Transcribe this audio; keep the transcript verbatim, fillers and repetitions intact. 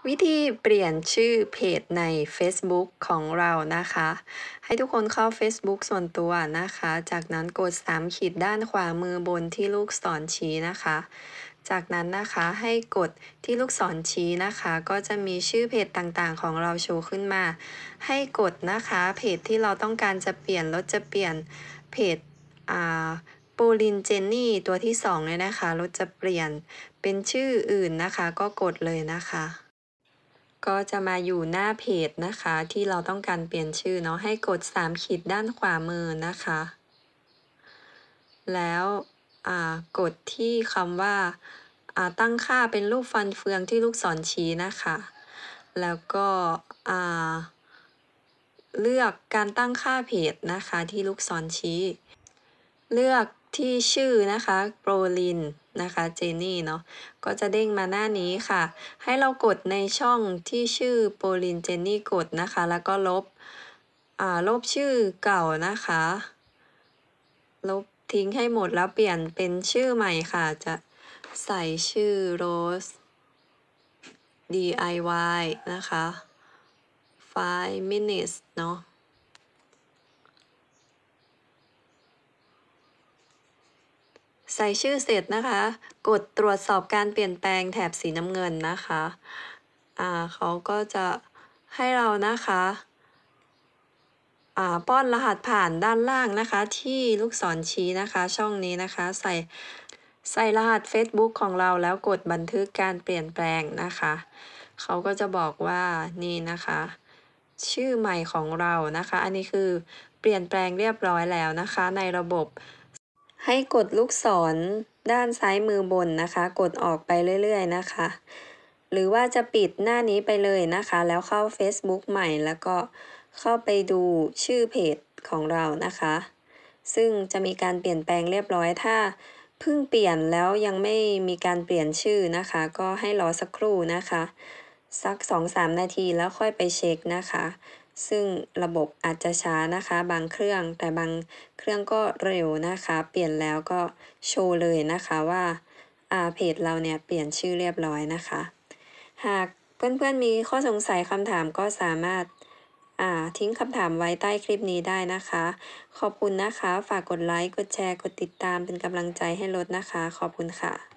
วิธีเปลี่ยนชื่อเพจใน Facebook ของเรานะคะให้ทุกคนเข้า Facebook ส่วนตัวนะคะจากนั้นกดสามขีดด้านขวามือบนที่ลูกศรชี้นะคะจากนั้นนะคะให้กดที่ลูกศรชี้นะคะก็จะมีชื่อเพจต่างๆของเราโชว์ขึ้นมาให้กดนะคะเพจที่เราต้องการจะเปลี่ยนรถจะเปลี่ยนเพจอ่าปูลินเจนนี่ตัวที่สองเลยนะคะรถจะเปลี่ยนเป็นชื่ออื่นนะคะก็กดเลยนะคะก็จะมาอยู่หน้าเพจนะคะที่เราต้องการเปลี่ยนชื่อเนาะให้กดสามขีดด้านขวามือนะคะแล้วกดที่คำว่าตั้งค่าเป็นรูปฟันเฟืองที่ลูกศรชี้นะคะแล้วก็เลือกการตั้งค่าเพจนะคะที่ลูกศรชี้เลือกที่ชื่อนะคะโปรลินนะคะเจนี่เนาะก็จะเด้งมาหน้านี้ค่ะให้เรากดในช่องที่ชื่อโปรลินเจนี่กดนะคะแล้วก็ลบอ่าลบชื่อเก่านะคะลบทิ้งให้หมดแล้วเปลี่ยนเป็นชื่อใหม่ค่ะจะใส่ชื่อ Rose ดี ไอ วาย นะคะfive minutes เนาะใส่ชื่อเสร็จนะคะกดตรวจสอบการเปลี่ยนแปลงแถบสีน้ำเงินนะคะอ่าเขาก็จะให้เรานะคะอ่าป้อนรหัสผ่านด้านล่างนะคะที่ลูกศรชี้นะคะช่องนี้นะคะใส่ใส่รหัส Facebook ของเราแล้วกดบันทึกการเปลี่ยนแปลงนะคะเขาก็จะบอกว่านี่นะคะชื่อใหม่ของเรานะคะอันนี้คือเปลี่ยนแปลงเรียบร้อยแล้วนะคะในระบบให้กดลูกศรด้านซ้ายมือบนนะคะกดออกไปเรื่อยๆนะคะหรือว่าจะปิดหน้านี้ไปเลยนะคะแล้วเข้า Facebook ใหม่แล้วก็เข้าไปดูชื่อเพจของเรานะคะซึ่งจะมีการเปลี่ยนแปลงเรียบร้อยถ้าเพิ่งเปลี่ยนแล้วยังไม่มีการเปลี่ยนชื่อนะคะก็ให้รอสักครู่นะคะสัก สองถึงสาม นาทีแล้วค่อยไปเช็คนะคะซึ่งระบบอาจจะช้านะคะบางเครื่องแต่บางเครื่องก็เร็วนะคะเปลี่ยนแล้วก็โชว์เลยนะคะว่าเพจเราเนี่ยเปลี่ยนชื่อเรียบร้อยนะคะหากเพื่อนๆมีข้อสงสัยคำถามก็สามารถทิ้งคำถามไว้ใต้คลิปนี้ได้นะคะขอบคุณนะคะฝากกดไลค์กดแชร์กดติดตามเป็นกำลังใจให้รถนะคะขอบคุณค่ะ